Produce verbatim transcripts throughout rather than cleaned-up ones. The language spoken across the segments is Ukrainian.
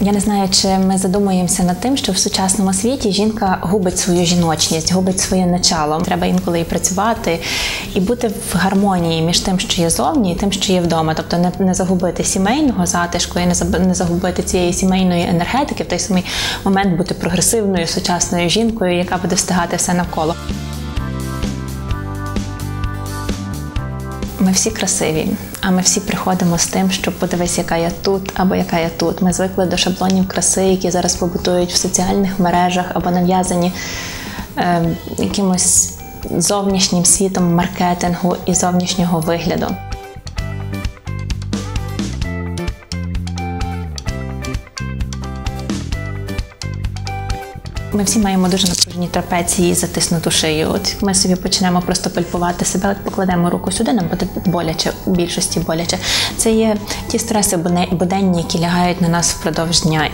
Я не знаю, чи ми задумуємося над тим, що в сучасному світі жінка губить свою жіночність, губить своє начало. Треба інколи і працювати, і бути в гармонії між тим, що є зовні, і тим, що є вдома. Тобто не, не загубити сімейного затишку і не, не загубити цієї сімейної енергетики, в той самий момент бути прогресивною, сучасною жінкою, яка буде встигати все навколо. Ми всі красиві, а ми всі приходимо з тим, що подивись, яка я тут, або яка я тут. Ми звикли до шаблонів краси, які зараз побутують в соціальних мережах, або нав'язані е, якимось зовнішнім світом маркетингу і зовнішнього вигляду. Ми всі маємо дуже напружені трапеції і затиснуту шию. От ми собі почнемо просто пальпувати себе, от покладемо руку сюди, нам буде боляче, у більшості боляче. Це є ті стреси буденні, які лягають на нас впродовж дня.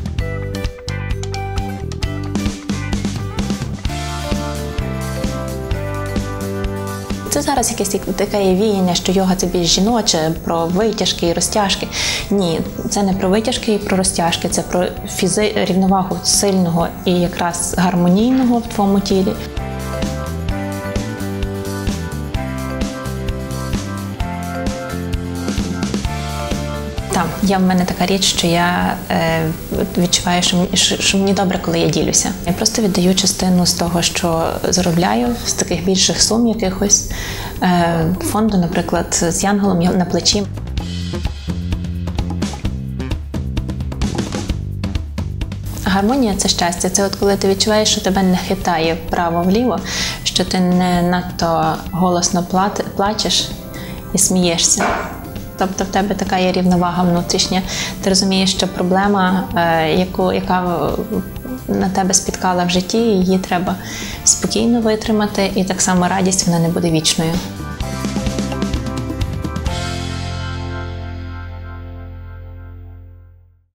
Це зараз якесь таке є віяння, що йога – це більш жіноче, про витяжки і розтяжки. Ні, це не про витяжки і про розтяжки, це про фізи... рівновагу сильного і якраз гармонійного в твоєму тілі. Так, є в мене така річ, що я е, відчуваю, що, що, що мені добре, коли я ділюся. Я просто віддаю частину з того, що заробляю, з таких більших сум якихось, е, фонду, наприклад, з янголом на плечі. Гармонія – це щастя. Це от коли ти відчуваєш, що тебе не хитає вправо-вліво, що ти не надто голосно плачеш і смієшся. Тобто в тебе така є рівновага внутрішня. Ти розумієш, що проблема, яку, яка на тебе спіткала в житті, її треба спокійно витримати, і так само радість, вона не буде вічною.